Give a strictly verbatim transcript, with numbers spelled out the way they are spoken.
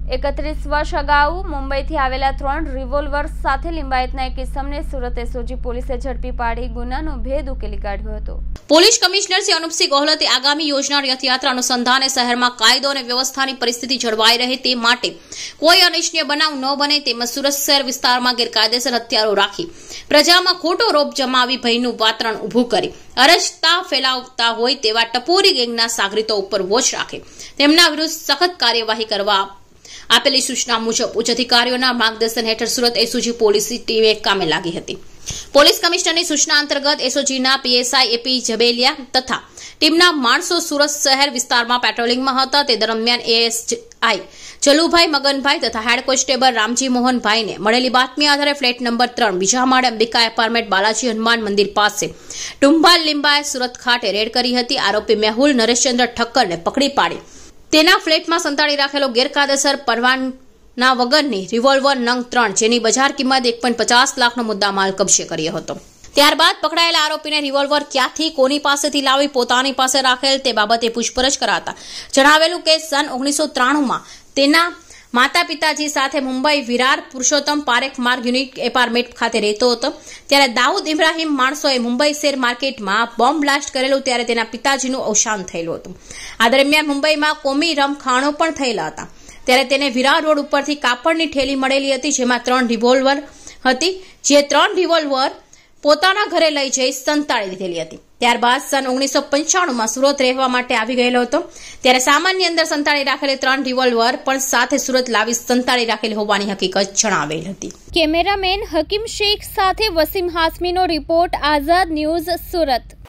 એકત્રીસ વર્ષ અગાઉ મુંબઈથી આવેલા ત્રણ રિવોલ્વર સાથે લિંબાયતના એક ઇસમને સુરત એસઓજી પોલીસે ઝડપી પાડી ગુનાનો ભેદ ઉકેલી કાઢ્યો હતો। પોલીસ કમિશનર શ્રી અનુપસિંહ ગોહલતે આગામી યોજનાર રથયાત્રા અનુસંધાને શહેરમાં કાયદો અને વ્યવસ્થાની પરિસ્થિતિ જળવાઈ રહે તે માટે કોઈ અનિચ્છનીય બનાવ ન બને તેમજ સુરત શહેર વિસ્તારમાં ગેરકાયદેસર હથિયારો રાખી પ્રજામાં ખોટો રોપ જમાવી ભયનું વાતાવરણ ઊભું કરી અરજતા ફેલાવતા હોય તેવા ટપોરી ગેંગના સાગરીતો ઉપર વોચ રાખે તેમના વિરુદ્ધ સખત કાર્યવાહી કરવા આપેલી સૂચના મુજબ ઉચ્ચ અધિકારીઓના માર્ગદર્શન હેઠળ સુરત એસઓજી પોલીસ ટીમે કામે લાગી હતી। પોલીસ કમિશનરની સૂચના અંતર્ગત એસઓજીના પીએસઆઈ એપી જબેલિયા તથા ટીમના માણસો સુરત શહેર વિસ્તારમાં પેટ્રોલિંગમાં હતા। તે દરમિયાન એએસઆઈ જલુભાઈ મગનભાઈ તથા હેડ કોન્સ્ટેબલ રામજી મોહનભાઈને મળેલી બાતમી આધારે ફ્લેટ નંબર ત્રણ બીજા માળે અંબિકા એપાર્ટમેન્ટ બાલાજી હનુમાન મંદિર પાસે ટુંભાલ લિંબાએ સુરત ખાતે રેડ કરી હતી। આરોપી મેહુલ નરેશચંદ્ર ઠક્કરને પકડી પાડી તેના ફ્લેટમાં સંતાડી રાખેલો ગેરકાયદેસર પરવાના વગરની રિવોલ્વર નંગ ત્રણ જેની બજાર કિંમત એક પોઈન્ટ પચાસ લાખનો મુદ્દામાલ કબજે કર્યો હતો। ત્યારબાદ પકડાયેલા આરોપીને રિવોલ્વર ક્યાંથી કોની પાસેથી લાવી પોતાની પાસે રાખેલ તે બાબતે પૂછપરછ કરાતા જણાવેલું કે સન ઓગણીસો ત્રાણુંમાં તેના માતા પિતાજી સાથે મુંબઈ વિરાર પુરુષોત્તમ પારેખ માર્ગ યુનિટ એપાર્ટમેન્ટ ખાતે રહેતો હતો। ત્યારે દાઉદ ઇબ્રાહિમ માણસોએ મુંબઈ શેર માર્કેટમાં બોમ્બ બ્લાસ્ટ કરેલું ત્યારે તેના પિતાજીનું અવસાન થયેલું હતું। આ દરમિયાન મુંબઈમાં કોમી રમખાણો પણ થયેલા હતા ત્યારે તેને વિરાર રોડ ઉપરથી કાપડની ઠેલી મળેલી હતી જેમાં ત્રણ રિવોલ્વર હતી જે ત્રણ રિવોલ્વર પોતાના ઘરે લઈ જઈ સંતાડી દીધેલી હતી। ત્યારબાદ સન ઓગણીસો પંચાણુંમાં સુરત રહેવા માટે આવી ગયેલો હતો ત્યારે સામાનની અંદર સંતાડી રાખેલી ત્રણ રિવોલ્વર પણ સાથે સુરત લાવી સંતાડી રાખેલી હોવાની હકીકત જણાવેલ હતી। કેમેરામેન હકીમ શેખ સાથે વસીમ હાસમીનો રિપોર્ટ, આઝાદ ન્યૂઝ, સુરત।